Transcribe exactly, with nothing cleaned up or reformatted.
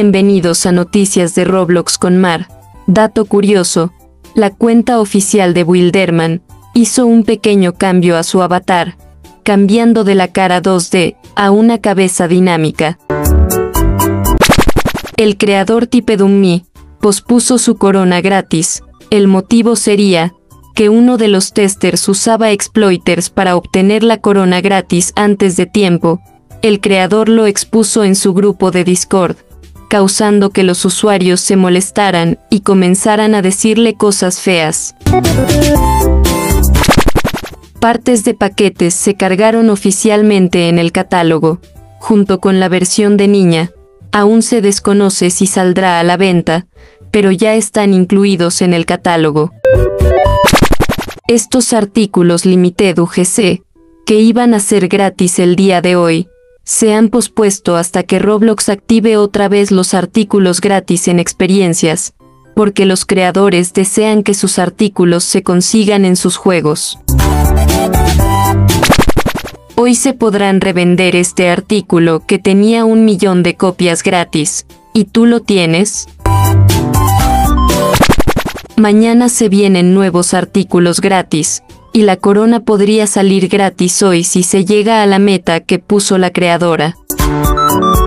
Bienvenidos a Noticias de Roblox con Mar. Dato curioso, la cuenta oficial de Wilderman hizo un pequeño cambio a su avatar, cambiando de la cara dos D a una cabeza dinámica. El creador Tipedummi pospuso su corona gratis. El motivo sería que uno de los testers usaba exploiters para obtener la corona gratis antes de tiempo. El creador lo expuso en su grupo de Discord, causando que los usuarios se molestaran y comenzaran a decirle cosas feas. Partes de paquetes se cargaron oficialmente en el catálogo, junto con la versión de niña. Aún se desconoce si saldrá a la venta, pero ya están incluidos en el catálogo. Estos artículos Limited U G C, que iban a ser gratis el día de hoy, se han pospuesto hasta que Roblox active otra vez los artículos gratis en experiencias, porque los creadores desean que sus artículos se consigan en sus juegos. Hoy se podrán revender este artículo que tenía un millón de copias gratis, ¿y tú lo tienes? Mañana se vienen nuevos artículos gratis, y la corona podría salir gratis hoy si se llega a la meta que puso la creadora.